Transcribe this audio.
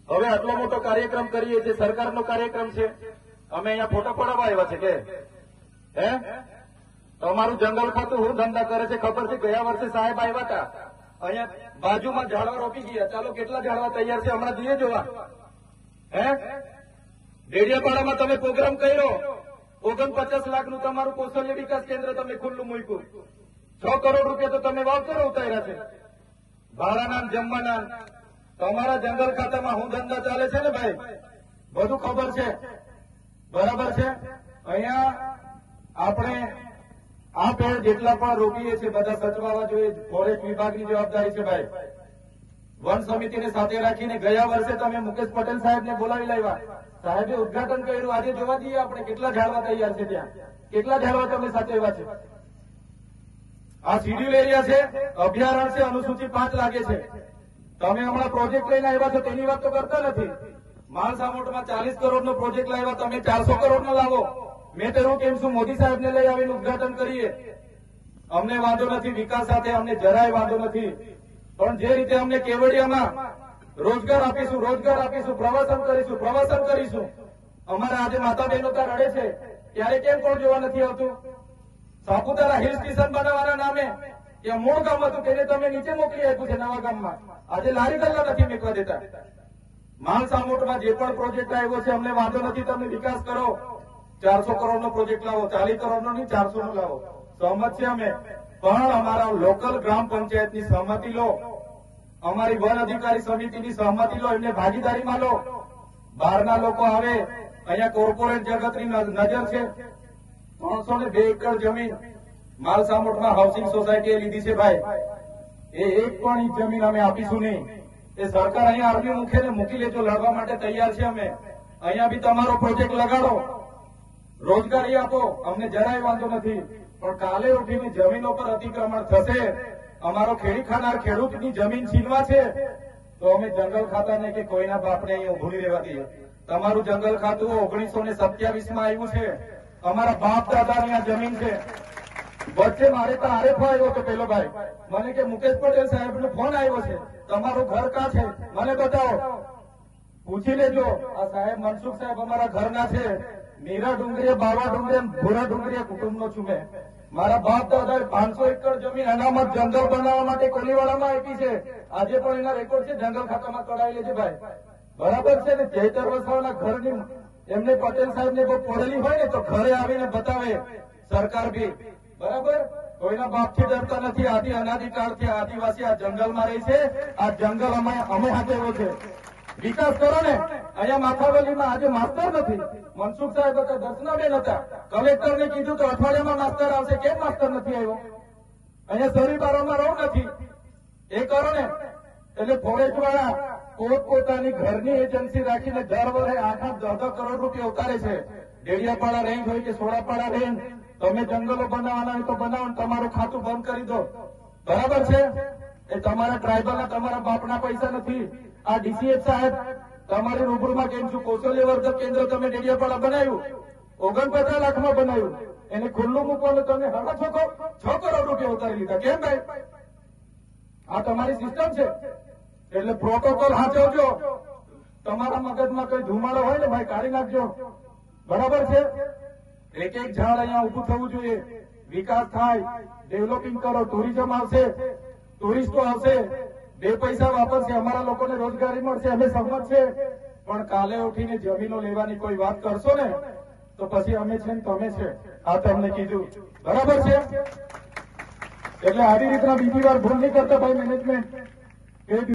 હવે આટલો મોટો કાર્યક્રમ કરીએ છીએ, સરકારનો કાર્યક્રમ છે, અમે અહીંયા ફોટો પડાવવા આવ્યા છે કે હે? તમારું જંગલ ખાતું હું ધંધા કરે છે ખબર છે? ગયા વર્ષે સાહેબ આવ્યા હતા, અહીંયા બાજુમાં ઝાડવા રોપી ગયા. ચાલો કેટલા ઝાડવા તૈયાર છે હમણાં જઈએ જોવા. હે, ડેડિયાપાડામાં તમે પ્રોગ્રામ કર્યો, 49 લાખનું તમારું કૌશલ્ય વિકાસ કેન્દ્ર તમે ખુલ્લું મૂક્યું, 6 કરોડ રૂપિયા તો તમે વાવતરો ઉતાર્યા છે, ભાડાના જમવાના. તમારા જંગલ ખાતામાં હું ધંધા ચાલે છે ને ભાઈ, બધું ખબર છે, બરાબર છે. અહીંયા આપણે આ પેડ જેટલા પણ રોકીએ છીએ બધા સચવાવા જોઈએ, ફોરેસ્ટ વિભાગની જવાબદારી છે ભાઈ. વન સમિતિને સાથે રાખીને ગયા વર્ષે તમે મુકેશ પટેલ સાહેબને બોલાવી લાવ્યા, સાહેબે ઉદઘાટન કર્યું. આજે જોવા જઈએ આપણે કેટલા ઝાડવા તૈયાર છે, ત્યાં કેટલા ઝાડવા તમે સાચવ્યા છે. આ શિડ્યુલ એરિયા છે, અભયારણ્ય છે, અનુસૂચિ 5 લાગે છે. તમે હમણાં પ્રોજેક્ટ લઈને આવ્યા છો તેની વાત તો કરતા નથી. માલસામોટમાં 40 કરોડનો પ્રોજેક્ટ લાવ્યા, તમે 400 કરોડનો લાવો. મેં તો એવું કેમ છું, મોદી સાહેબને લઈ આવીને ઉદઘાટન કરીએ. અમને વાંધો નથી, વિકાસ સાથે અમને જરાય વાંધો નથી, પણ જે રીતે અમને કેવડિયામાં રોજગાર આપીશું, રોજગાર આપીશું, પ્રવાસન કરીશું, પ્રવાસન કરીશું. અમારા આજે માતા બહેનો ત્યાં રડે છે, ત્યારે કેમ કોણ જોવા નથી આવતું? સાપુતારા હિલ સ્ટેશન બનાવવાના નામે ત્યાં મૂળ ગામ હતું તેને તમે નીચે મોકલી આપ્યું છે નવા ગામમાં. આજે લારી ગલ્લા નથી મેકવા દેતા. માલસામોટમાં જે પણ પ્રોજેક્ટ આવ્યો છે અમને વાંધો નથી, તમે વિકાસ કરો. 400 કરોડનો પ્રોજેક્ટ લાવો, 40 કરોડનો નહીં 400 નો લાવો, સહમત છે અમે. પણ અમારા લોકલ ગ્રામ પંચાયતની સહમતિ લો, અમારી વન અધિકારી સમિતિની સહમતિ લો, એમને ભાગીદારીમાં લો. બહારના લોકો આવે, અહીંયા કોર્પોરેટ જગતની નજર છે. 302 એકર જમીન માલસામોટમાં હાઉસિંગ સોસાયટીએ લીધી છે ભાઈ. એ એક પણ ઇંચ જમીન અમે આપીશું નહીં. એ સરકાર અહીંયા આર્મી મુખે મૂકી લેજો, લડવા માટે તૈયાર છે અમે. અહીંયા બી તમારો પ્રોજેક્ટ લગાડો, રોજગારી આપો, અમને જરાય વાંધો નથી. પણ કાલે ઉઠીને જમીનો પર અતિક્રમણ થશે, અમારો ખેડી ખાનાર ખેડૂતની જમીન છીનવા છે, તો અમે જંગલ ખાતાને કે કોઈના બાપને અહીંયા ઉભું નહીં રહેવા દઈએ. તમારું જંગલ ખાતું 1927માં આવ્યું છે, અમારા બાપ દાદાની આ જમીન છે. વચ્ચે મારે તો આરેફ આવ્યો હતો પેલો ભાઈ, મને કે મુકેશ પટેલ સાહેબનો ફોન આવ્યો છે, તમારું ઘર ક્યાં છે મને બતાવો. પૂછી લેજો, આ સાહેબ મનસુખ સાહેબ અમારા ઘરના છે. મીરા ડુંગરીયા, બાવા ડુંગરીયા, ભૂરા ડુંગરીયા કુટુંબનો છું મેં. મારા બાપ દાદાએ 500 એકર જમીન અનામત જંગલ બનાવવા માટે કોલીવાડામાં આપી છે. આજે પણ એના રેકોર્ડ છે, જંગલ ખાતામાં કઢાવી લેજે ભાઈ, બરાબર છે ને. જયતર વસાવાના ઘરની એમને પટેલ સાહેબને બહુ પડેલી હોય ને તો ઘરે આવીને બતાવે સરકાર બી, બરાબર. કોઈના બાપથી ડરતા નથી. આદિ અનાદિકાળથી આદિવાસી આ જંગલમાં રહી છે. આ જંગલ અમે હાથેવો છે. વિકાસ કરો ને. અહીંયા માથાવલીમાં આજે માસ્તર નથી. મનસુખ સાહેબ હતા, દર્શનાબેન હતા, કલેક્ટરને કીધું તો અઠવાડિયામાં માસ્તર આવશે, કેમ માસ્તર નથી આવ્યો? અહીંયા શહેરી બારોમાં રહો નથી. એ કરો ને. એટલે ફોરેસ્ટ વાળા પોતપોતાની ઘરની એજન્સી રાખીને દર વર્ષે 8-10 કરોડ રૂપિયા ઉતારે છે. ડેડિયાપાડા રેન્જ હોય કે સોડાપાડા રેન્જ, તમે જંગલો બનાવવાના હોય તો બનાવો, તમારું ખાતું બંધ કરી દો, બરાબર છે. એ તમારા ટ્રાઇબલના તમારા બાપના પૈસા નથી. આ ડીસીએફ સાહેબ તમારી રૂબરૂમાં કેમ છું, કૌશલ્યવર્ધક કેન્દ્ર તમે ડેડિયાપાડા બનાવ્યું, 49 લાખમાં બનાવ્યું, એને ખુલ્લું મૂકવાનું તમે 6 કરોડ રૂપિયા ઉતારી લીધા. કેમ ભાઈ? આ તમારી સિસ્ટમ છે. એટલે પ્રોટોકોલ સાચવજો. તમારા મગજમાં કઈ ધુમાડો હોય ને ભાઈ કાઢી નાખજો, બરાબર છે. એક એક ઝાડ અહીંયા ઉભું થવું જોઈએ. વિકાસ થાય, ડેવલપિંગ કરો, ટુરિઝમ આવશે, ટુરિસ્ટો આવશે, 2 પૈસા વાપરશે, અમારા લોકોને રોજગારી મળશે, અમે સંમત છે. પણ કાલે ઉઠીને જમીનો લેવાની કોઈ વાત કરશો ને તો પછી અમે છે ને તમે છે, આ તમને કીધું, બરાબર છે. એટલે આવી રીતના બીજી વાર ભૂલ નહીં કરતા ભાઈ મેનેજમેન્ટ.